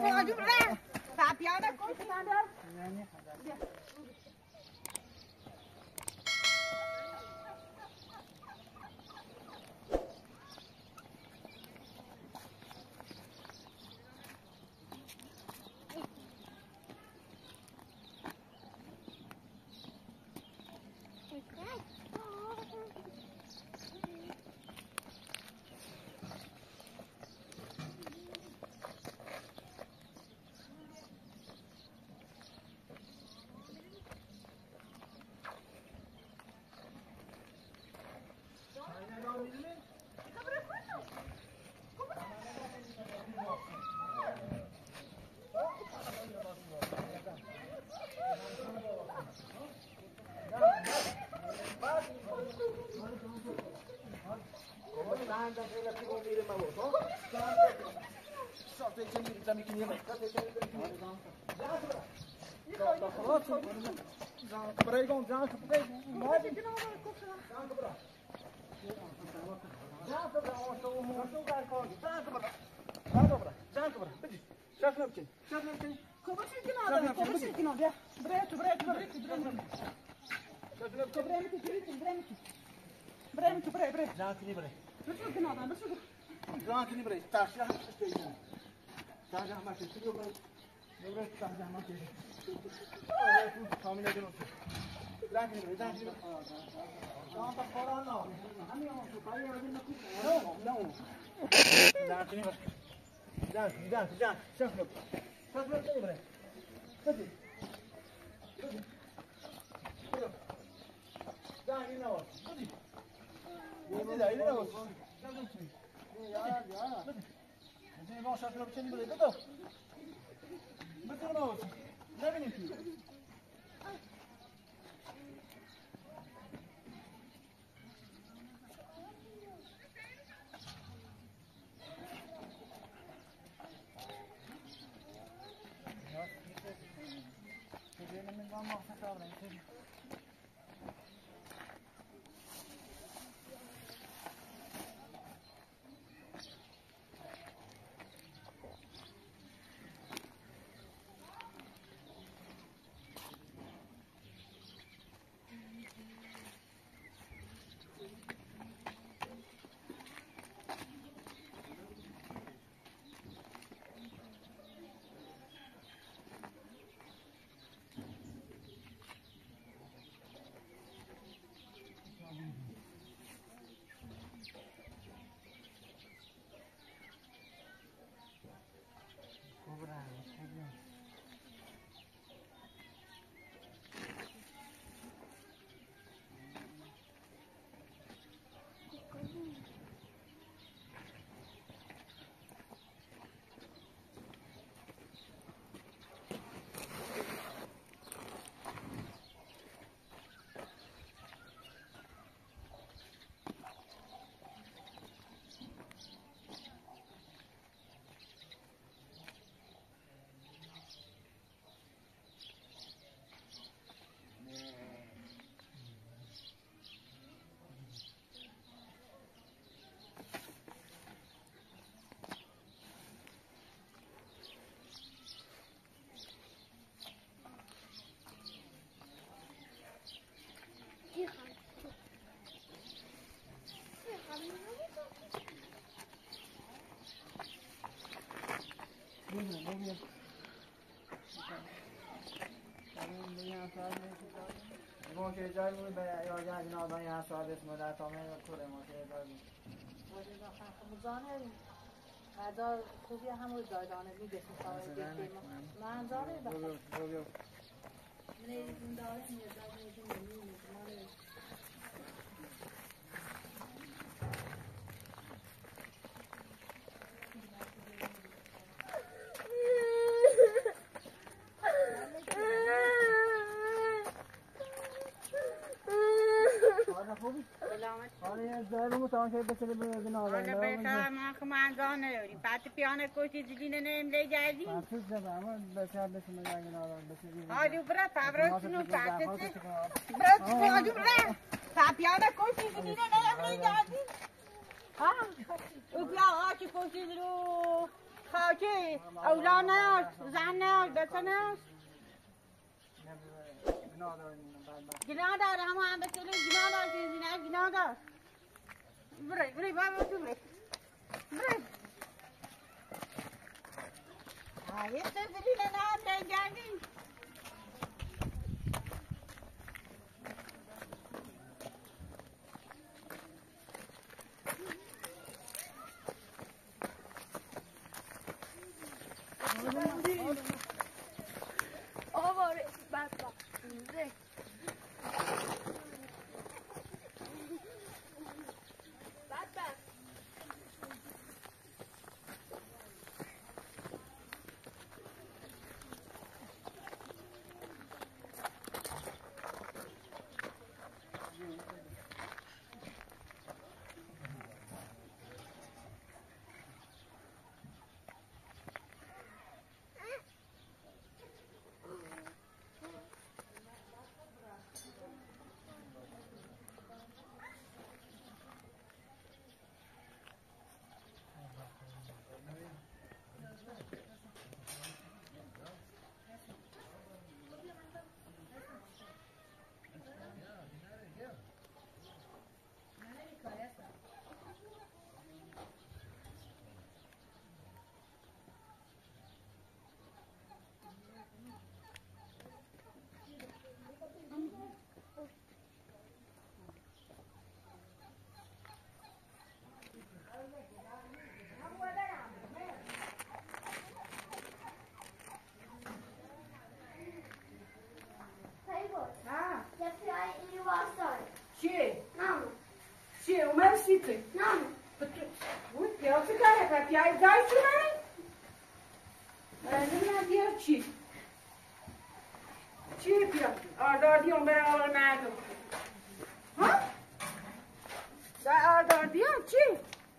آجو بره پیانه کن سندر موشه جای بود به یا جای نادان یا سواد اسم در تامه کره موشه جای بود. موشه داشتن خموزانه غذا خوبی همون دادانه میگه سواد دیگه من داره بخیر. نه داره میاد بعد پیانه کوشی دیدین نمیده جدی. آجو برا پابرسونو پاتته. برا آجو برا. پیانه کوشی دیدین نمیده جدی. ها. اوبیا آجو کوشی درو. خاکی اولانش زنش بسنش گناه داره همه بسیاری گناه داره که زینه گناه داره بری بابا تو بری یه سفری نه دنگردی چیه اومد سیته بود بیا چه کاره پا پیای دای چی من نمیدونم بیا چی بیا آرداردی اون برای آقای مردم ها دای آرداردی هم چی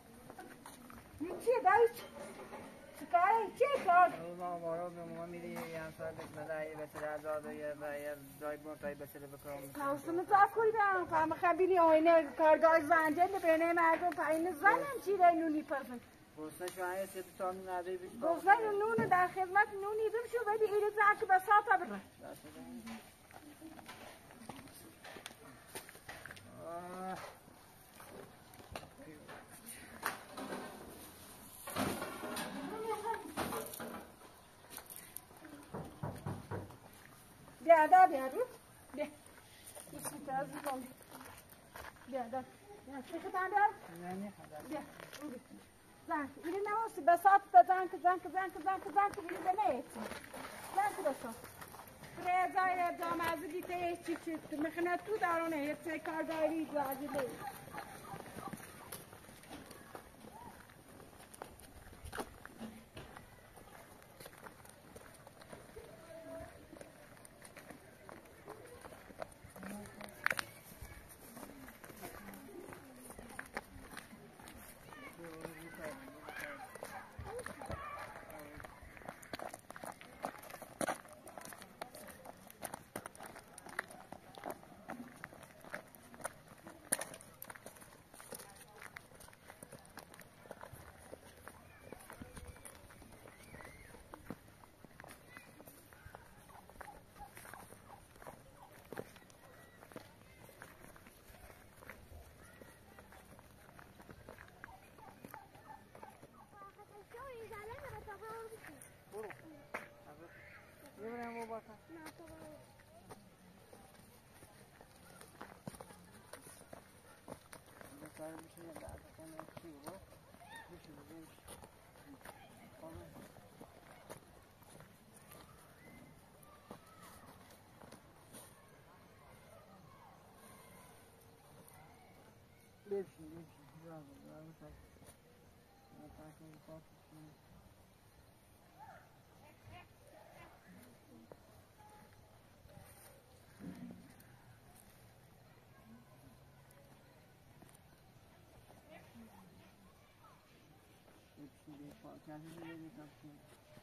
چیه دای چی کاره چیه کار ما مارو به ما میری یه همسر بسمده یه بسر ازاد و یه جای بونتای بسر بکنم کاستم تا کردم فهم خبیری آینه کارگاه زنجل بینه مردم پایین زنم چی رای نونی پسند گوسته شوهی سه تا نون عده بیش گوسته نون در خدمت نونی بشو ولی ایره زرک بساطا بره بیا رو بیا ایسی تازی کن بیا چه خطان دار؟ نه بیا زن ایره نماسی بساط بزن که ایره بنیتی زن که بساط رضای جامعه دیگه چی میخنه تو دارونه یه کارگاهی جاجیله ببرم بابا سر میشه یه بعد کنه چی بابا میشه بزنش ببشین kendini yeni kaptın.